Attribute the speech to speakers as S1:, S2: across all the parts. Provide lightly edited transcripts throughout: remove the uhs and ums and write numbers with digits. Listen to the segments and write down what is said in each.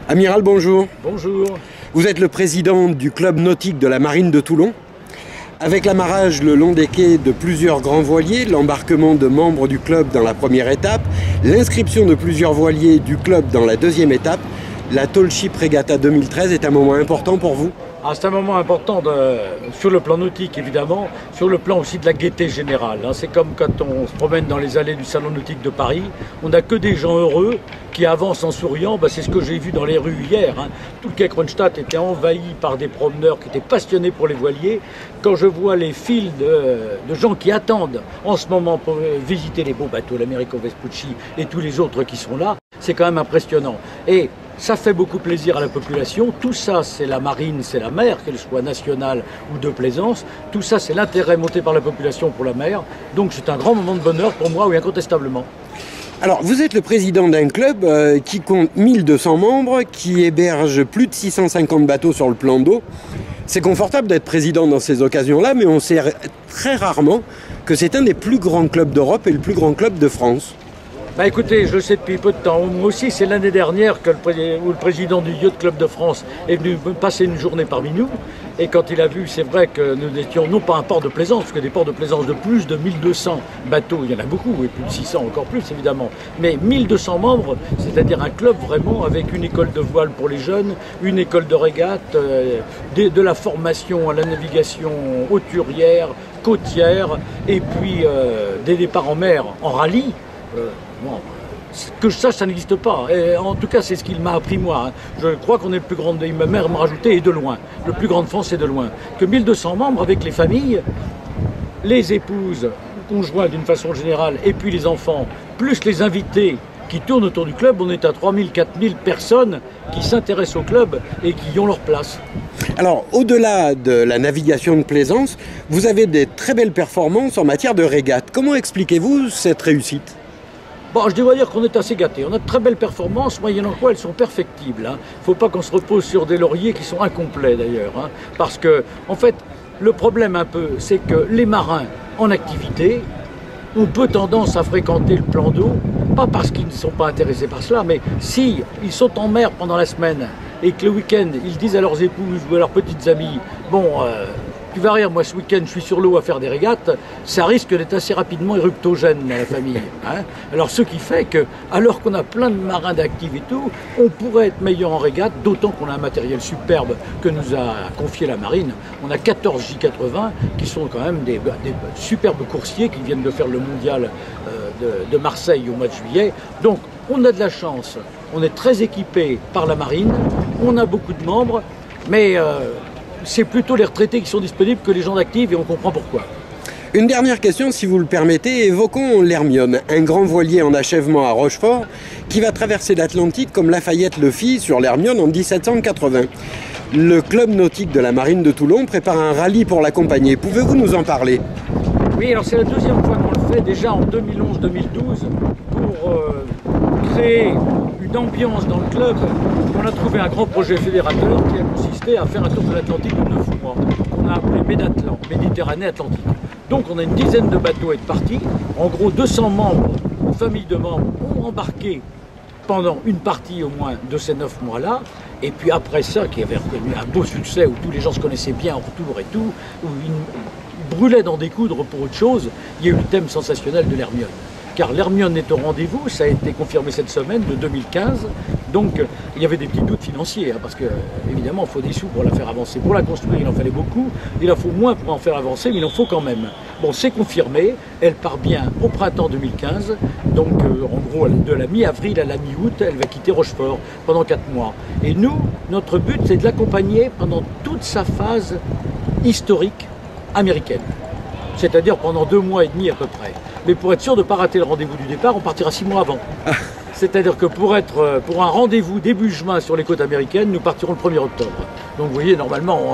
S1: Amiral, bonjour.
S2: Bonjour.
S1: Vous êtes le président du club nautique de la Marine de Toulon. Avec l'amarrage le long des quais de plusieurs grands voiliers, l'embarquement de membres du club dans la première étape, l'inscription de plusieurs voiliers du club dans la deuxième étape, la Tall Ship Regatta 2013 est un moment important pour vous?
S2: C'est un moment important sur le plan nautique évidemment, sur le plan aussi de la gaieté générale. C'est comme quand on se promène dans les allées du Salon nautique de Paris, on n'a que des gens heureux qui avancent en souriant. C'est ce que j'ai vu dans les rues hier. Tout le quai Kronstadt était envahi par des promeneurs qui étaient passionnés pour les voiliers. Quand je vois les files de gens qui attendent en ce moment pour visiter les beaux bateaux, l'Americo Vespucci et tous les autres qui sont là, c'est quand même impressionnant. Et ça fait beaucoup plaisir à la population. Tout ça, c'est la marine, c'est la mer, qu'elle soit nationale ou de plaisance. Tout ça, c'est l'intérêt monté par la population pour la mer. Donc c'est un grand moment de bonheur pour moi, oui, incontestablement.
S1: Alors, vous êtes le président d'un club qui compte 1200 membres, qui héberge plus de 650 bateaux sur le plan d'eau. C'est confortable d'être président dans ces occasions-là, mais on sait très rarement que c'est un des plus grands clubs d'Europe et le plus grand club de France.
S2: Écoutez, je le sais depuis peu de temps. Moi aussi, c'est l'année dernière que le président du Yacht Club de France est venu passer une journée parmi nous. Et quand il a vu, c'est vrai que nous n'étions non pas un port de plaisance, parce que des ports de plaisance de plus de 1200 bateaux, il y en a beaucoup, et plus de 600 encore plus évidemment. Mais 1200 membres, c'est-à-dire un club vraiment avec une école de voile pour les jeunes, une école de régate, de la formation à la navigation hauturière, côtière, et puis des départs en mer, en rallye. Que je sache, ça n'existe pas. Et en tout cas, c'est ce qu'il m'a appris moi. Je crois qu'on est le plus grand, ma mère m'a rajouté, et de loin. Le plus grand de France, et de loin. Que 1200 membres avec les familles, les épouses, conjoints d'une façon générale, et puis les enfants, plus les invités qui tournent autour du club, on est à 3000, 4000 personnes qui s'intéressent au club et qui y ont leur place.
S1: Alors, au-delà de la navigation de plaisance, vous avez des très belles performances en matière de régate. Comment expliquez-vous cette réussite ?
S2: Je dois dire qu'on est assez gâtés. On a de très belles performances, moyennant quoi elles sont perfectibles. Il ne faut pas qu'on se repose sur des lauriers qui sont incomplets d'ailleurs. Parce que, en fait, le problème un peu, c'est que les marins en activité ont peu tendance à fréquenter le plan d'eau, pas parce qu'ils ne sont pas intéressés par cela, mais si ils sont en mer pendant la semaine et que le week-end, ils disent à leurs épouses ou à leurs petites amies, tu vas rire, moi ce week-end je suis sur l'eau à faire des régates, ça risque d'être assez rapidement éruptogène dans la famille. Alors ce qui fait que, alors qu'on a plein de marins d'actifs et tout, on pourrait être meilleur en régate, d'autant qu'on a un matériel superbe que nous a confié la marine. On a 14 J80 qui sont quand même des superbes coursiers qui viennent de faire le mondial de Marseille au mois de juillet. Donc on a de la chance, on est très équipé par la marine, on a beaucoup de membres, mais c'est plutôt les retraités qui sont disponibles que les gens d'actifs et on comprend pourquoi.
S1: Une dernière question, si vous le permettez, évoquons l'Hermione, un grand voilier en achèvement à Rochefort qui va traverser l'Atlantique comme Lafayette le fit sur l'Hermione en 1780. Le club nautique de la Marine de Toulon prépare un rallye pour l'accompagner. Pouvez-vous nous en parler?
S2: Oui, alors c'est la deuxième fois qu'on le fait, déjà en 2011-2012, pour créer une ambiance dans le club. On a trouvé un grand projet fédérateur qui a consisté à faire un tour de l'Atlantique de 9 mois, qu'on a appelé Médatlan, Méditerranée Atlantique. Donc on a une dizaine de bateaux à être partis. En gros, 200 membres, une famille de membres, ont embarqué pendant une partie au moins de ces 9 mois-là. Et puis après ça, qui avait reconnu un beau succès, où tous les gens se connaissaient bien en retour et tout, où ils brûlaient d'en découdre pour autre chose, il y a eu le thème sensationnel de l'Hermione. Car l'Hermione est au rendez-vous, ça a été confirmé cette semaine, de 2015. Donc il y avait des petits doutes financiers, parce que évidemment il faut des sous pour la faire avancer. Pour la construire, il en fallait beaucoup, il en faut moins pour en faire avancer, mais il en faut quand même. Bon, c'est confirmé, elle part bien au printemps 2015, donc en gros de la mi-avril à la mi-août, elle va quitter Rochefort pendant 4 mois. Et nous, notre but, c'est de l'accompagner pendant toute sa phase historique américaine. C'est-à-dire pendant 2 mois et demi à peu près. Mais pour être sûr de ne pas rater le rendez-vous du départ, on partira 6 mois avant. C'est-à-dire que pour un rendez-vous début juin sur les côtes américaines, nous partirons le 1er octobre. Donc vous voyez, normalement,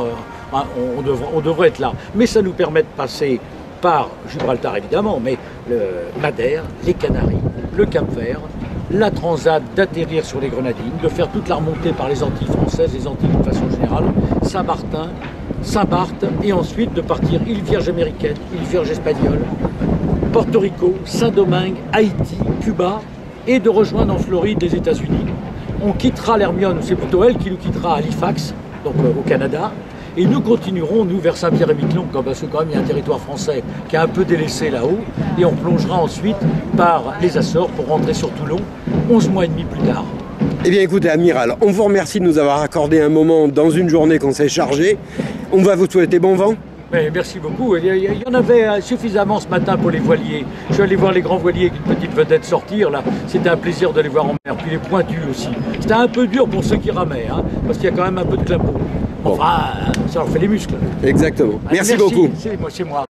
S2: on devrait être là. Mais ça nous permet de passer par Gibraltar évidemment, mais le Madère, les Canaries, le Cap-Vert, la Transat, d'atterrir sur les Grenadines, de faire toute la remontée par les Antilles françaises, les Antilles de façon générale, Saint-Martin, Saint-Barth, et ensuite de partir île Vierge américaine, île Vierge espagnole, Porto Rico, Saint-Domingue, Haïti, Cuba, et de rejoindre en Floride les États-Unis. on quittera l'Hermione, c'est plutôt elle qui nous quittera à Halifax, donc au Canada. Et nous continuerons, nous, vers Saint-Pierre-et-Miquelon, parce que quand même il y a un territoire français qui est un peu délaissé là-haut, et on plongera ensuite par les Açores pour rentrer sur Toulon, 11 mois et demi plus tard.
S1: Eh bien écoutez, amiral, on vous remercie de nous avoir accordé un moment dans une journée qu'on s'est chargée. On va vous souhaiter bon vent.
S2: Mais merci beaucoup. Il y en avait suffisamment ce matin pour les voiliers. Je suis allé voir les grands voiliers avec une petite vedette sortir là. C'était un plaisir de les voir en mer. Puis les pointus aussi. C'était un peu dur pour ceux qui ramaient, hein, parce qu'il y a quand même un peu de clapot. Enfin, ça leur fait les muscles.
S1: Exactement.
S2: Allez,
S1: merci beaucoup.
S2: C'est moi.